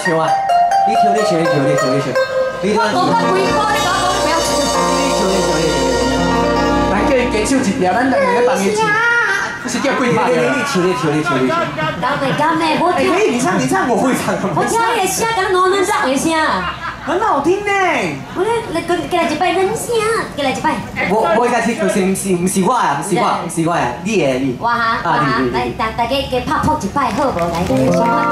唱啊！你唱，你唱，你唱，你唱，你唱。你我讲得几歌，你讲不要唱。 你唱，你唱，你唱。 咱叫伊加唱一条，咱两个帮伊唱。不是叫跪拜的。 你唱，你唱，你唱，你唱。 敢没敢没，我听。 可以，你唱，你唱， 我会唱。 我听你的声跟我们唱的声。 很好聽呢。 我咧，你嚟一擺人聲，嚟一擺。 我一開始就是唔是我啊，唔是我啊，你嘅你。 哇哈，來大家嘅拍撲一擺好無？來，你先發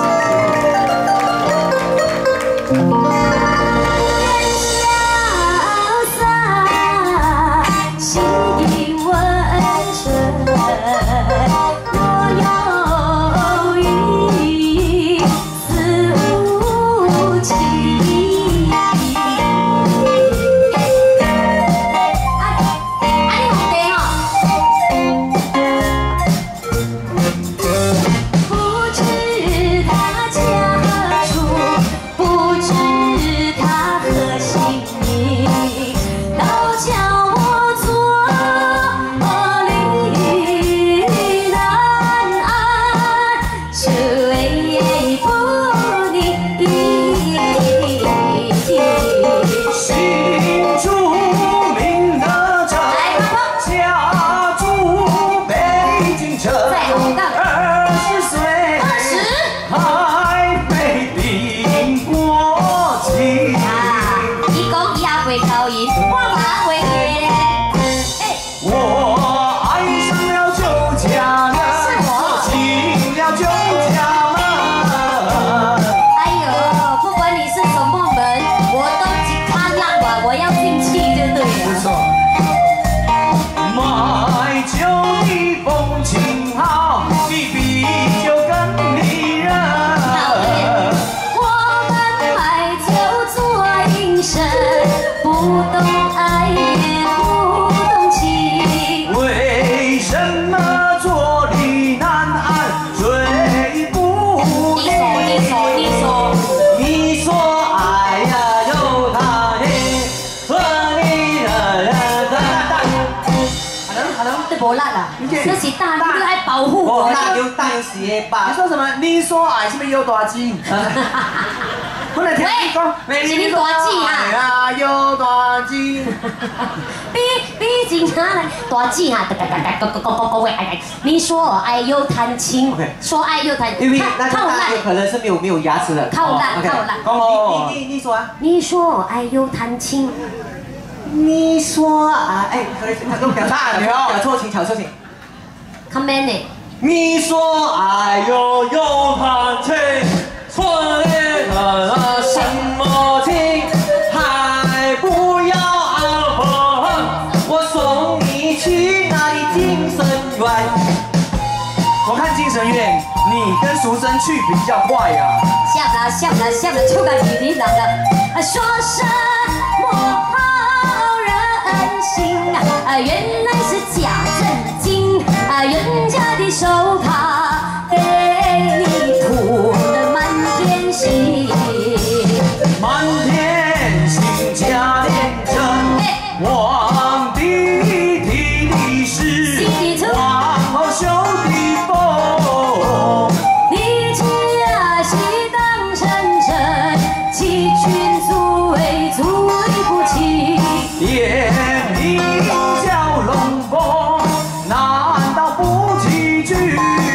这是大陆来保护我。 大牛鞋吧。 你说什么？你说爱是不是有大金？我来听你讲， 是你大姐啊，有大金。 比警察来大姐哈，你说爱又弹琴，说爱又弹， 因为那个大牛可能是没有牙齿的。 靠烂。 你说啊。 你说爱又弹琴。 你说啊，哎，他跟我讲大牛，挑错情，挑错情。 Come in 呢？ 你说爱有弹琴，错了什么情？还不要我送你去那里精神院。 我看精神院，你跟淑珍去比较快呀。 笑了，出个几滴冷了。说什么好人心啊？原来是假正经。 人家的手帕给你涂了满天星， 满天星加连针，皇帝提的是皇后绣的凤。 你家是当成真，欺君足为足不起， 夜名叫龙凤。 难道不几句？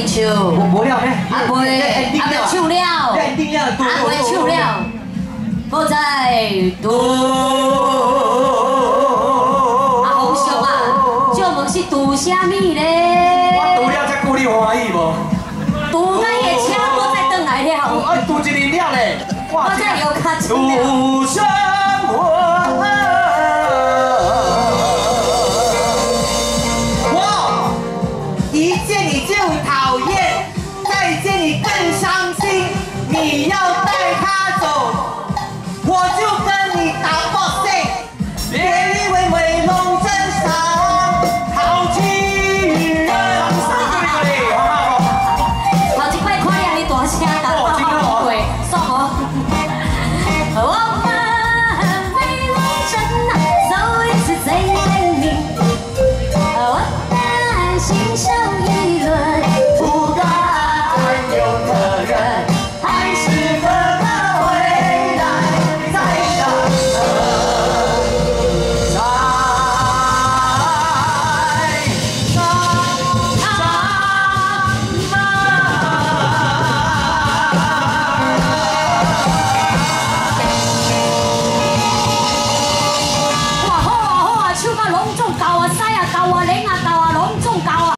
唱， 无了咩？ 啊袂，啊袂唱了， 你一定要多啊袂唱了，无再多。啊，洪叔啊，借问是拄啥物咧？ 我除了才顾你欢喜无？ 拄到伊的车，我再转来了。 哎，拄一日了咧， 我再又卡车了。 独生我。 一见你就讨厌，再见你更伤心。你要带他走，我就跟你打 boxing。别以为美梦真伤，好气人。 头一摆看你安尼大声打爆爆过，爽无？我们美梦真啊，走一次最美丽。我的心上一轮， 不敢有的人。